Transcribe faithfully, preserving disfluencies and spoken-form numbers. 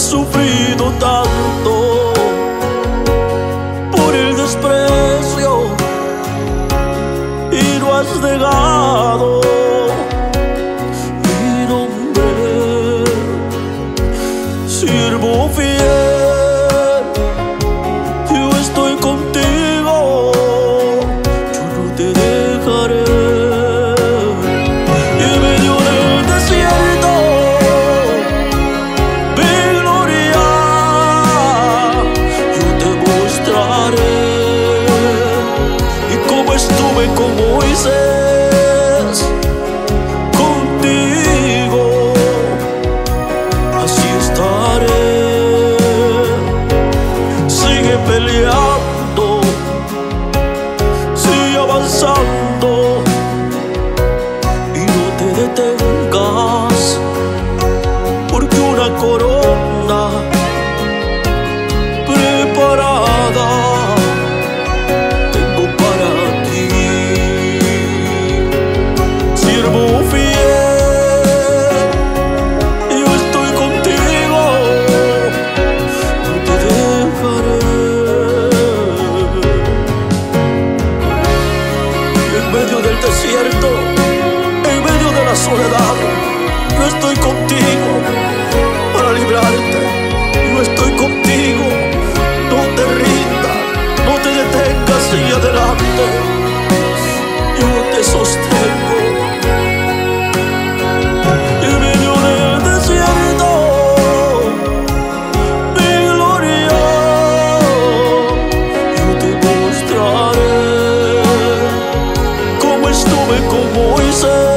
sufrido tanto por el desprecio y lo has negado. Mi nombre, siervo fiel, yo estoy contigo, yo no te dejaré. Y en medio del desierto, mi gloria yo te mostraré. Y como estuve con Moisés, contigo así estaré. Sigue peleando, sigue avanzando y no te detengas, porque una corona preparada tengo para ti. Siervo fiel, yo estoy contigo, no te dejaré. En medio del desierto, en medio de la soledad, yo estoy contigo para librarte. Yo estoy contigo, no te rindas, no te detengas, sigue adelante. Yo te sostengo. En medio del desierto, mi gloria yo te mostraré. Como estuve con Moisés,